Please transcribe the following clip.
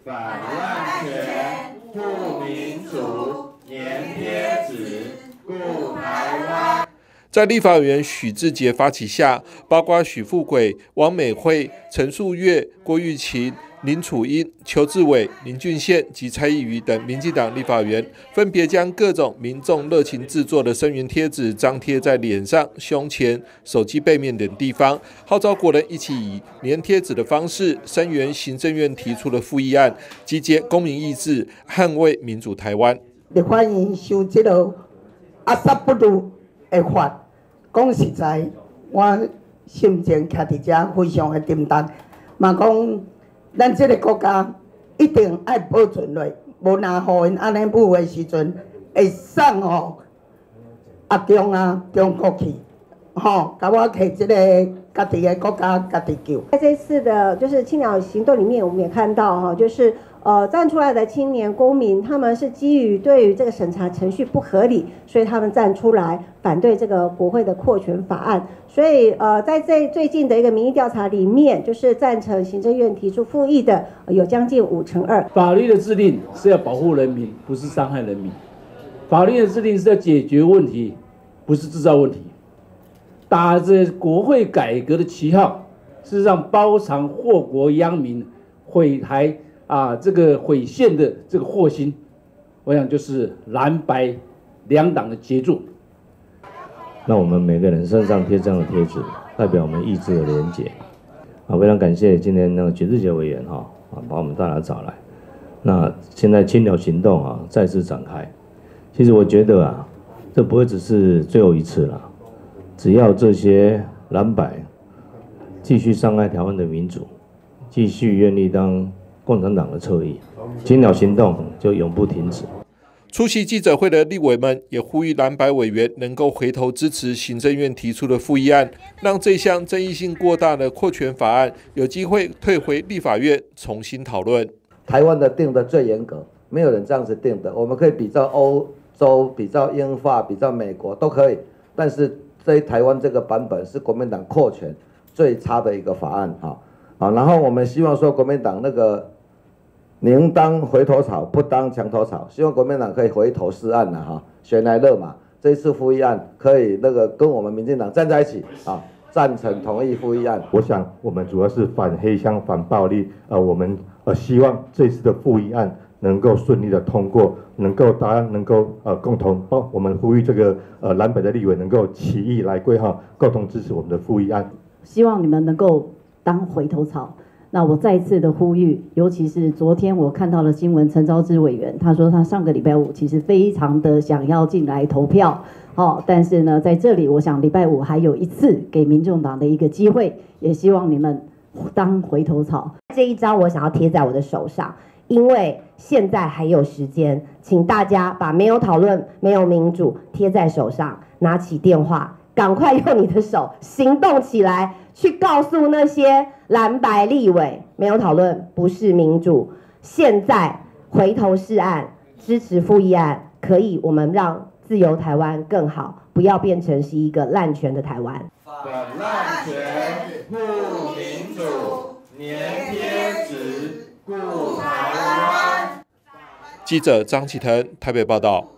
反滥权，护民主，粘贴纸，顾台湾。 在立法委员许智杰发起下，包括许富贵、王美惠、陈树月、郭玉琴、林楚英、邱志伟、林俊宪及蔡依瑜等民进党立法委员，分别将各种民众热情制作的声援贴纸张贴在脸上、胸前、手机背面等地方，号召国人一起以粘贴纸的方式声援行政院提出的复议案，集结公民意志，捍卫民主台湾。 立法院修这个阿萨不如的法，讲实在，我心情徛伫遮非常的沉重，嘛讲。咱这个国家一定要保存落，无若互因安尼舞的时阵，会送互阿中中国去，甲我摕这个家己的国家家己救。 在这次的就是青鸟行动里面，我们也看到就是站出来的青年公民，他们是基于对于这个审查程序不合理，所以他们站出来反对这个国会的扩权法案。所以在最近的一个民意调查里面，就是赞成行政院提出复议的有将近2%。 法律的制定是要保护人民，不是伤害人民；法律的制定是要解决问题，不是制造问题。打着国会改革的旗号，事实上包藏祸国殃民、毁台这个毁宪的这个祸心，我想就是蓝白两党的杰作。 那我们每个人身上贴这样的贴纸，代表我们意志的连结。非常感谢今天那个许智杰委员把我们大家找来。那现在青鸟行动再次展开。其实我觉得这不会只是最后一次了。只要这些蓝白继续伤害台湾的民主，继续愿意当共产党的侧翼，青鸟行动就永不停止。 出席记者会的立委们也呼吁蓝白委员能够回头支持行政院提出的复议案，让这项争议性过大的扩权法案有机会退回立法院重新讨论。 台湾的定的最严格，没有人这样子定的。我们可以比照欧洲、比照英法、比照美国都可以，但是在台湾这个版本是国民党扩权最差的一个法案然后我们希望说国民党那个。宁当回头草，不当墙头草。希望国民党可以回头是岸悬来勒马。这一次复议案可以跟我们民进党站在一起赞成同意复议案。 我想我们主要是反黑箱、反暴力。我们希望这次的复议案能够顺利的通过，大家能够共同我们呼吁这个蓝北的立委能够起义来归共同支持我们的复议案。 希望你们能够当回头草。那我再一次的呼吁，尤其是昨天我看到了新闻，陈昭之委员他说他上个礼拜5其实非常的想要进来投票，但是呢，在这里我想礼拜5还有一次给民众党的一个机会，也希望你们当回头草。 这一张我想要贴在我的手上，因为现在还有时间，请大家把没有讨论、没有民主贴在手上，拿起电话，赶快用你的手行动起来。去告诉那些蓝白立委，没有讨论不是民主，现在回头是岸，支持复议案，可以我们让自由台湾更好，不要变成是一个滥权的台湾。 反滥权，护民主，粘贴纸，顾台湾。 记者张启腾台北报道。